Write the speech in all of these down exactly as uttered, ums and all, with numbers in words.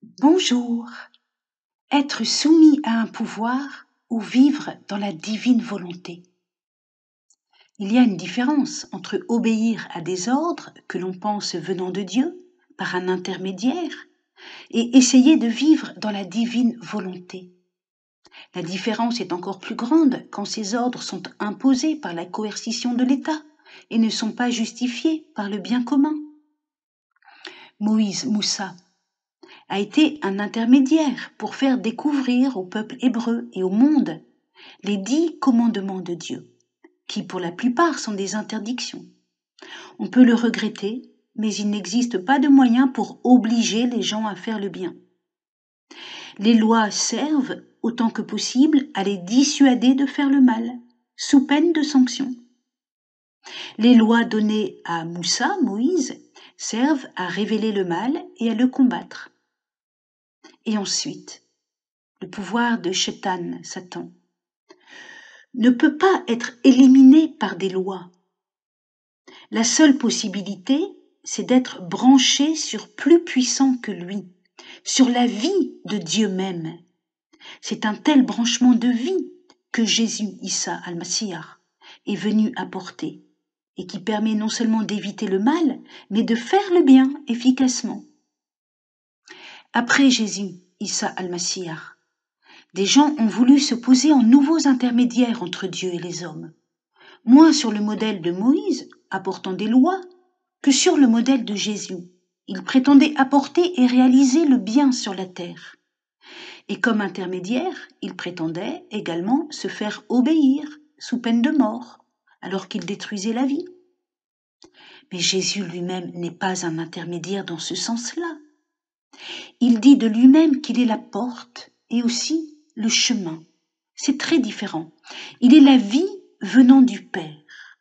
Bonjour. Être soumis à un pouvoir ou vivre dans la divine volonté. Il y a une différence entre obéir à des ordres que l'on pense venant de Dieu par un intermédiaire et essayer de vivre dans la divine volonté. La différence est encore plus grande quand ces ordres sont imposés par la coercition de l'État et ne sont pas justifiés par le bien commun. Moïse Moussa a été un intermédiaire pour faire découvrir au peuple hébreu et au monde les dix commandements de Dieu, qui pour la plupart sont des interdictions. On peut le regretter, mais il n'existe pas de moyen pour obliger les gens à faire le bien. Les lois servent, autant que possible, à les dissuader de faire le mal, sous peine de sanctions. Les lois données à Moussa, Moïse, servent à révéler le mal et à le combattre. Et ensuite, le pouvoir de Shaitan, Satan, ne peut pas être éliminé par des lois. La seule possibilité, c'est d'être branché sur plus puissant que lui, sur la vie de Dieu même. C'est un tel branchement de vie que Jésus, Issa al-Masih, est venu apporter et qui permet non seulement d'éviter le mal, mais de faire le bien efficacement. Après Jésus, Issa al-Masih, des gens ont voulu se poser en nouveaux intermédiaires entre Dieu et les hommes, moins sur le modèle de Moïse, apportant des lois, que sur le modèle de Jésus. Il prétendait apporter et réaliser le bien sur la terre. Et comme intermédiaire, il prétendait également se faire obéir sous peine de mort, alors qu'il détruisait la vie. Mais Jésus lui-même n'est pas un intermédiaire dans ce sens-là. Il dit de lui-même qu'il est la porte et aussi le chemin. C'est très différent. Il est la vie venant du Père.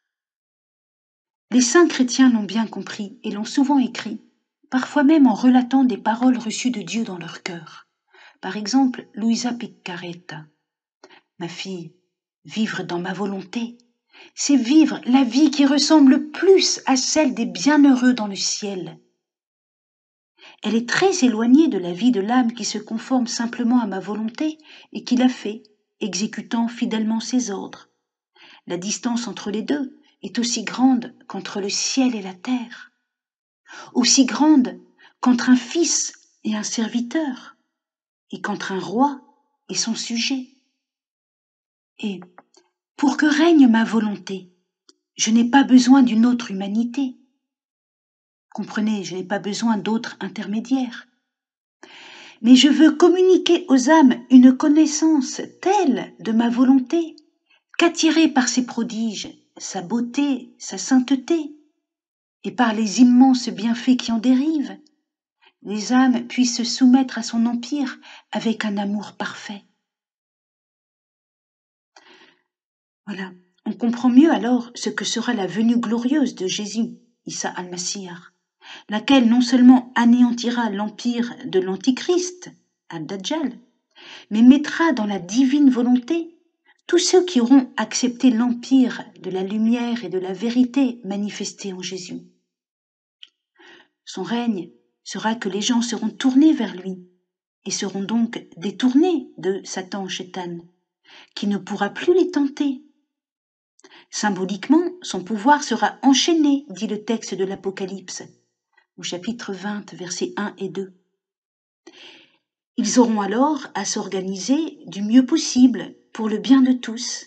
Les saints chrétiens l'ont bien compris et l'ont souvent écrit, parfois même en relatant des paroles reçues de Dieu dans leur cœur. Par exemple, Luisa Piccarreta. Ma fille, vivre dans ma volonté, c'est vivre la vie qui ressemble le plus à celle des bienheureux dans le ciel. Elle est très éloignée de la vie de l'âme qui se conforme simplement à ma volonté et qui la fait, exécutant fidèlement ses ordres. La distance entre les deux est aussi grande qu'entre le ciel et la terre, aussi grande qu'entre un fils et un serviteur, et qu'entre un roi et son sujet. Et pour que règne ma volonté, je n'ai pas besoin d'une autre humanité. Comprenez, je n'ai pas besoin d'autres intermédiaires. Mais je veux communiquer aux âmes une connaissance telle de ma volonté qu'attirée par ses prodiges, sa beauté, sa sainteté, et par les immenses bienfaits qui en dérivent, les âmes puissent se soumettre à son empire avec un amour parfait. Voilà, on comprend mieux alors ce que sera la venue glorieuse de Jésus, Issa al-Masih, laquelle non seulement anéantira l'empire de l'Antichrist, Ad-Dajjal, mais mettra dans la divine volonté tous ceux qui auront accepté l'empire de la lumière et de la vérité manifestée en Jésus. Son règne sera que les gens seront tournés vers lui et seront donc détournés de Satan Shaitan, qui ne pourra plus les tenter. Symboliquement, son pouvoir sera enchaîné, dit le texte de l'Apocalypse, au chapitre vingt, versets un et deux. Ils auront alors à s'organiser du mieux possible pour le bien de tous.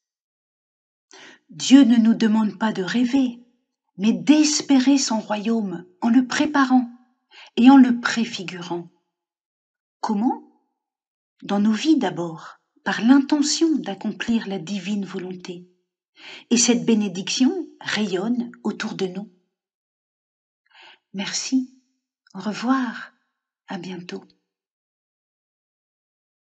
Dieu ne nous demande pas de rêver, mais d'espérer son royaume en le préparant et en le préfigurant. Comment ? Dans nos vies d'abord, par l'intention d'accomplir la divine volonté. Et cette bénédiction rayonne autour de nous. Merci, au revoir, à bientôt.